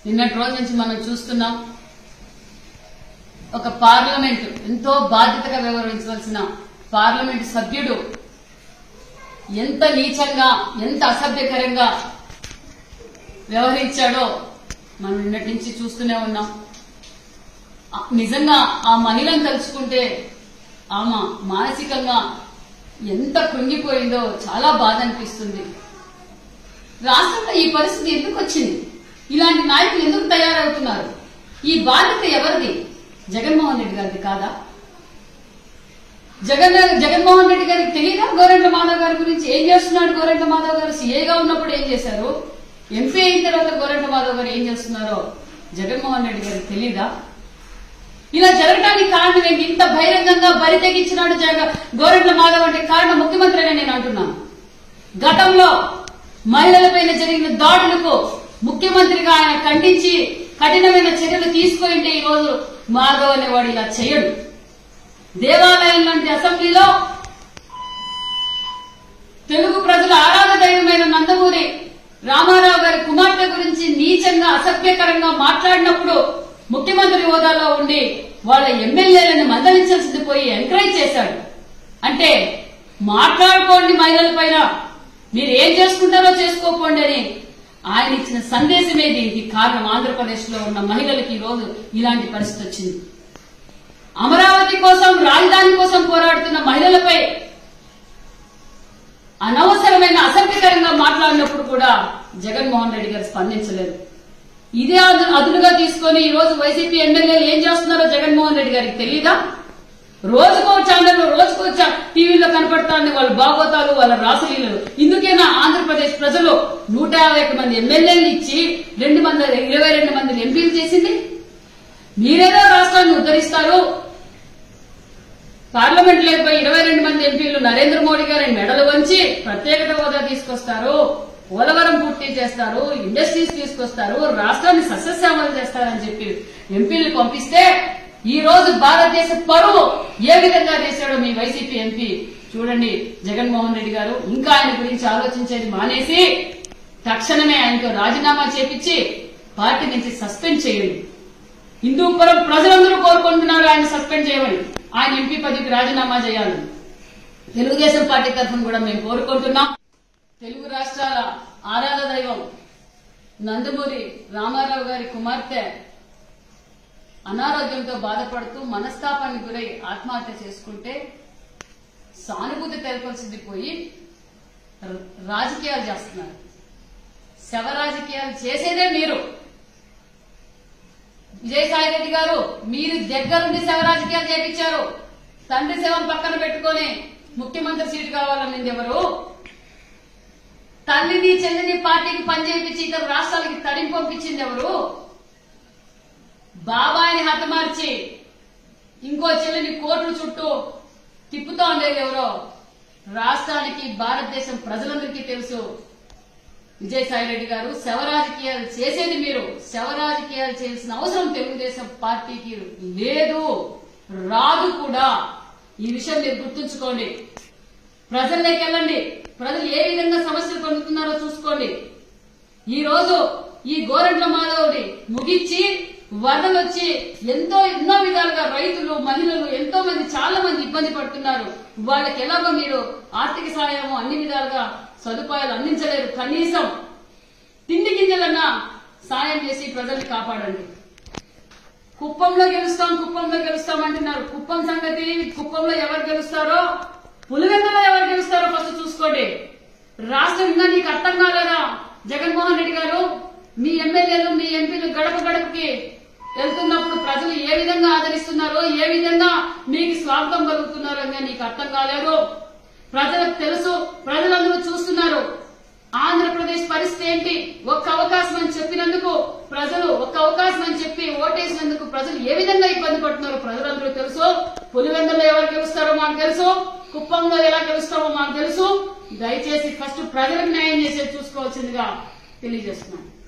నిన్నటి రోజు నుంచి మనం చూస్తున్నాం. ఒక పార్లమెంట్ ఎంతో బాధ్యతగా వ్యవహరించవలసిన పార్లమెంట్ సభ్యుడు ఎంత నీచంగా, ఎంత అసభ్యకరంగా వ్యవహరించాడో మనం నిన్నటి నుంచి చూస్తూనే ఉన్నాం. నిజంగా ఆ మహిళను తలుచుకుంటే ఆమె మానసికంగా ఎంత కృంగిపోయిందో చాలా బాధ అనిపిస్తుంది. రాష్ట్రంలో ఈ పరిస్థితి ఎందుకు వచ్చింది? ఇలాంటి నాయకులు ఎందుకు తయారవుతున్నారు? ఈ బాధ్యత ఎవరిది? జగన్మోహన్ రెడ్డి గారిది కాదా? జగన్మోహన్ రెడ్డి గారికి తెలియదా గోరంట్ల మాధవ్ గారి గురించి? ఏం చేస్తున్నాడు గోరంట్ల మాధవ్ గారు? సీఏగా ఉన్నప్పుడు ఏం చేశారు? ఎంపీ అయిన తర్వాత గోరంట్ల మాధవ్ గారు ఏం చేస్తున్నారో జగన్మోహన్ రెడ్డి గారికి తెలియదా? ఇలా జరగడానికి కారణం ఏంటి? ఇంత బహిరంగంగా బరి తెగించినాడు గోరంట్ల మాధవ్ అంటే కారణం ముఖ్యమంత్రి అని నేను అంటున్నాను. గతంలో మహిళలపైన జరిగిన దాడులకు ముఖ్యమంత్రిగా ఆయన ఖండించి కఠినమైన చర్యలు తీసుకుంటే ఈ రోజు మాధవ్ అనేవాడు ఇలా చేయడు. దేవాలయం లాంటి అసెంబ్లీలో తెలుగు ప్రజల ఆరాధ దైవమైన నందమూరి రామారావు గారి కుమార్తె గురించి నీచంగా అసభ్యకరంగా మాట్లాడినప్పుడు ముఖ్యమంత్రి హోదాలో ఉండి వాళ్ళ ఎమ్మెల్యేలను మందలించాల్సింది పోయి ఎంకరేజ్ చేశాడు. అంటే మాట్లాడుకోండి, మహిళల పైన మీరు ఏం చేసుకుంటారో చేసుకోపోండి అని ఆయన ఇచ్చిన సందేశమే దీనికి కారణం. ఆంధ్రప్రదేశ్ లో ఉన్న మహిళలకి ఈ రోజు ఇలాంటి పరిస్థితి వచ్చింది. అమరావతి కోసం, రాజధాని కోసం పోరాడుతున్న మహిళలపై అనవసరమైన అసభ్యకరంగా మాట్లాడినప్పుడు కూడా జగన్మోహన్ రెడ్డి గారు స్పందించలేదు. ఇదే అదునుగా తీసుకుని ఈ రోజు వైసీపీ ఎమ్మెల్యేలు ఏం చేస్తున్నారో జగన్మోహన్ రెడ్డి గారికి తెలీదా? రోజుకో ఛానల్లో, రోజుకో టీవీలో కనపడతారని వాళ్ళ బాగోతాలు, వాళ్ళ రాసలీలలు. ఇందుకేనా ఆంధ్రప్రదేశ్ ప్రజలు 151 మంది ఎమ్మెల్యేలు ఇచ్చి 22 మందిని ఎంపీలు చేసింది? మీరేదో రాష్ట్రాన్ని ఉద్ధరిస్తారు, పార్లమెంట్ లేకపోయి 22 మంది ఎంపీలు నరేంద్ర మోడీ గారిని మెడలు వంచి ప్రత్యేకత హోదా తీసుకొస్తారు, పోలవరం పూర్తి చేస్తారు, ఇండస్ట్రీస్ తీసుకొస్తారు, రాష్ట్రాన్ని సస్యశ్యామలు చేస్తారని చెప్పి ఎంపీలు పంపిస్తే ఈ రోజు భారతదేశ పరువు ఏ విధంగా చేశాడో మీ వైసీపీ ఎంపీ చూడండి. జగన్మోహన్ రెడ్డి గారు ఇంకా ఆయన గురించి ఆలోచించేది మానేసి తక్షణమే ఆయనతో రాజీనామా చేపించి పార్టీ నుంచి సస్పెండ్ చేయండి. హిందూపురం ప్రజలందరూ కోరుకుంటున్నారు ఆయన సస్పెండ్ చేయమని, ఆయన ఎంపీ పదవికి రాజీనామా చేయాలని. తెలుగుదేశం పార్టీ తరఫున కూడా మేము కోరుకుంటున్నాం. తెలుగు రాష్ట్రాల ఆరాధ దైవం నందమూరి రామారావు గారి కుమార్తె అనారోగ్యంతో బాధపడుతూ మనస్తాపానికి గురై ఆత్మహత్య చేసుకుంటే సానుభూతి తెలపాల్సింది పోయి రాజకీయాలు చేస్తున్నారు. శవ రాజకీయాలు చేసేదే మీరు. విజయసాయి రెడ్డి గారు మీరు దగ్గరుండి శవ రాజకీయాలు చేయించారు. తండ్రి శవం పక్కన పెట్టుకుని ముఖ్యమంత్రి సీటు కావాలన్నది ఎవరు? తల్లిని చెల్లిని పార్టీకి పనిచేయించి ఇతర రాష్ట్రాలకి తడిం పంపించింది ఎవరు? బాబాయిని హతమార్చి ఇంకో చెల్లిని కోర్టు చుట్టూ తిప్పుతూ ఉండేది ఎవరో రాష్ట్రానికి, భారతదేశం ప్రజలందరికీ తెలుసు. విజయసాయి రెడ్డి గారు శవ రాజకీయాలు చేసేది మీరు. శవ రాజకీయాలు చేయాల్సిన అవసరం తెలుగుదేశం పార్టీకి లేదు, రాదు కూడా. ఈ విషయం మీరు గుర్తుంచుకోండి. ప్రజల్లోకి వెళ్ళండి, ప్రజలు ఏ విధంగా సమస్యలు పొందుతున్నారో చూసుకోండి. ఈ రోజు ఈ గోరంట్ల మాధవుడి ముగించి వరదలు వచ్చి ఎన్నో విధాలుగా రైతులు, మహిళలు ఎంతో మంది, చాలా మంది ఇబ్బంది పడుతున్నారు. వాళ్ళకి ఎలాగో మీరు ఆర్థిక సహాయము అన్ని విధాలుగా సదుపాయాలు అందించలేరు. కనీసం తిండి గింజలన్నా సాయం చేసి ప్రజల్ని కాపాడండి. కుప్పంలో గెలుస్తాం అంటున్నారు. కుప్పం సంగతి, కుప్పంలో ఎవరు గెలుస్తారో, పులివెందులో ఎవరు గెలుస్తారో ఫస్ట్ చూసుకోండి. రాష్ట్రం ఇంకా నీకు అర్థం కాలేదా జగన్మోహన్ రెడ్డి గారు? మీ ఎమ్మెల్యేలు, మీ ఎంపీలు గడప గడపకి వెళ్తున్నప్పుడు ప్రజలు ఏ విధంగా ఆదరిస్తున్నారో, ఏ విధంగా మీకు స్వాగతం కలుగుతున్నారో అని నీకు అర్థం కాలేదు. ప్రజలకు తెలుసు, ప్రజలందరూ చూస్తున్నారు. ఆంధ్రప్రదేశ్ పరిస్థితి ఏంటి? ఒక్క అవకాశం అని చెప్పినందుకు ప్రజలు, ఒక్క అవకాశం అని చెప్పి ఓటేసినందుకు ప్రజలు ఏ విధంగా ఇబ్బంది పడుతున్నారో ప్రజలందరూ తెలుసు. పులివెందులో ఎవరు గెలుస్తారో మాకు తెలుసు, కుప్పంలో ఎలా గెలుస్తామో మాకు తెలుసు. దయచేసి ఫస్ట్ ప్రజలకు న్యాయం చేసేది చూసుకోవాల్సిందిగా తెలియజేస్తున్నాను.